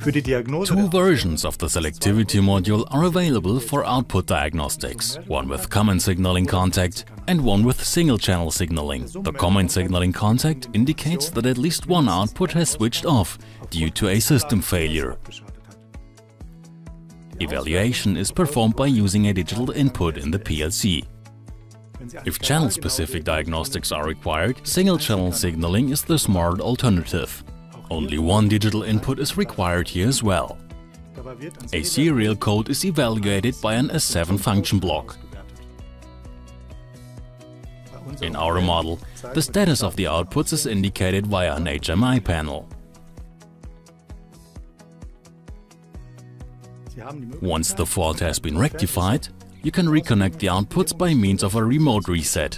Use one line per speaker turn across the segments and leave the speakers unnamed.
Two versions of the selectivity module are available for output diagnostics, one with common signaling contact and one with single-channel signaling. The common signaling contact indicates that at least one output has switched off due to a system failure. Evaluation is performed by using a digital input in the PLC. If channel-specific diagnostics are required, single-channel signaling is the smart alternative. Only one digital input is required here as well. A serial code is evaluated by an S7 function block. In our model, the status of the outputs is indicated via an HMI panel. Once the fault has been rectified, you can reconnect the outputs by means of a remote reset.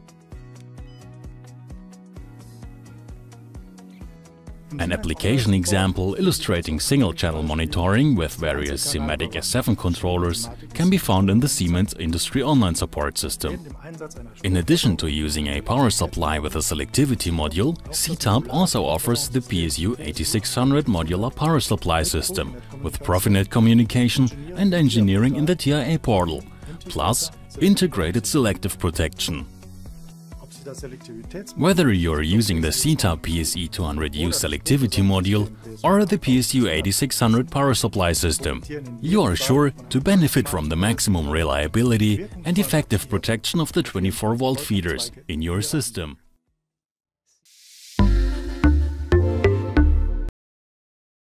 An application example illustrating single-channel monitoring with various SIMATIC S7 controllers can be found in the Siemens Industry Online Support System. In addition to using a power supply with a selectivity module, SITOP also offers the PSE200 modular power supply system with Profinet communication and engineering in the TIA portal, plus integrated selective protection. Whether you're using the SITOP PSE200U selectivity module or the PSE200 power supply system, you are sure to benefit from the maximum reliability and effective protection of the 24-volt feeders in your system.